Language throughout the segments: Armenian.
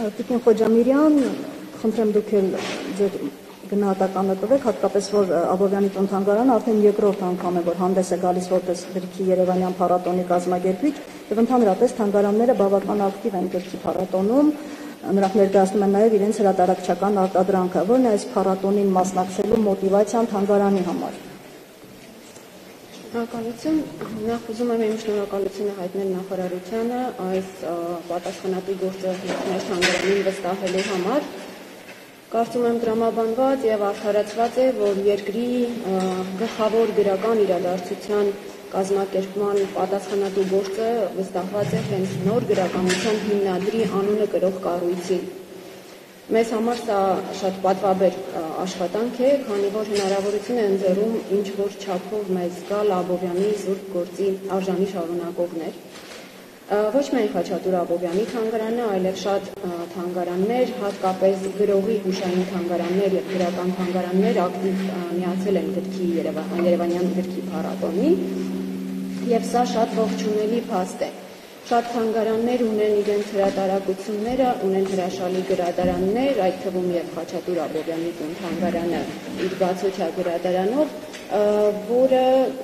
Տիկին Խոջամիրյան, խնդրեմ դուք էլ ձեր գնահատականը տվեք, հատկապես որ Աբովյանի տուն թանգարանը արդեն երկրորդ անգամ է, որ հանդես է գալիս որպես գրքի երևանյան փառատոնի կազմակերպիչ, եւ ընդհանրապես թանգարանները բավական ակտիվ են գրքի փառատոնում, նրանք ներկայացնում են նաեւ իրենց հրատարակչական արտադրանքը, որն է այս փառատոնին մասնակցելու մոտիվացիան թանգարանի համար։ Շնորհակալություն, նախ ուզում եմ իմ շնորհակալությունը հայտնել նախարարությանը այս պատասխանատու գործը մեր թանգարանին վստահելու համար։ Կարծում եմ տրամաբանված եւ արդարացված է, որ երկրի գլխավոր գրական իրադարձության կազմակերպման պատասխանատու գործը վստահված է հենց նոր գրականության հիմնադրի անունը կրող կառույցին։ Մեզ համար սա շատ պատվաբեր աշխատանք է, քանի որ հնարավորություն է ընձեռում ինչ-որ չափով մեզ գալ Աբովյանի զուրկ գործի արժանի շարունակողներ։ Ոչ միայն Խաչատուր Աբովյանի թանգարանը, այլև շատ թանգարաններ, հատկապես գրողի հուշային թանգարաններ եւ գրական թանգարաններ ակտիվ միացել են գրքի երևանյան գրքի փառատոնին, եւ սա շատ ողջունելի փաստ է։ Շատ թանգարաններ ունեն իրենց հրատարակությունները, ունեն հրաշալի գրադարաններ, այդ թվում եւ Խաչատուր Աբովյանի տուն թանգարանը իր բացօթյա գրադարանով, որը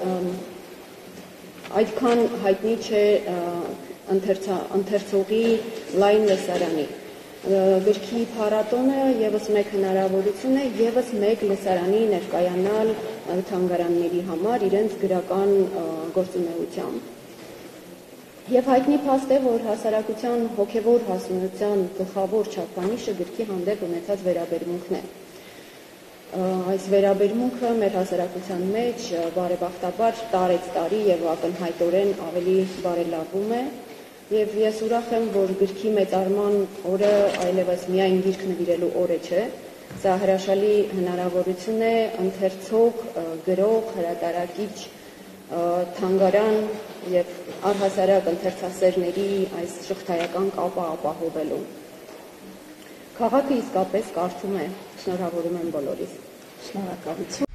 այդքան հայտնի չէ ընթերցողի լայն լսարանի։ Գրքի փառատոնը եւս մեկ հնարավորություն է, եւս մեկ լսարանի ներկայանալ թանգարանների համար իրենց գրական գործունեությամբ։ Եվ հայտնի փաստ է, որ հասարակության հոգևոր հասունության գլխավոր չափանիշը գրքի հանդեպ ունեցած վերաբերմունքն է։ Այս վերաբերմունքը մեր հասարակության մեջ բարեբախտաբար տարեց տարի եւ ակնհայտորեն ավելի բարելավում է, եւ ես ուրախ եմ, որ գրքի մեծարման օրը այլևս միայն գիրք նվիրելու օրը չէ, սա հրաշալի հնարավորություն է ընթերցող, գրող, հրատարակիչ թանգարան եւ առհասարակ ընթերցասերների այս շղթայական կապը ապահովելու։ Քաղաքը իսկապես կարծում է, շնորհավորում եմ բոլորիս։ Շնորհակալություն։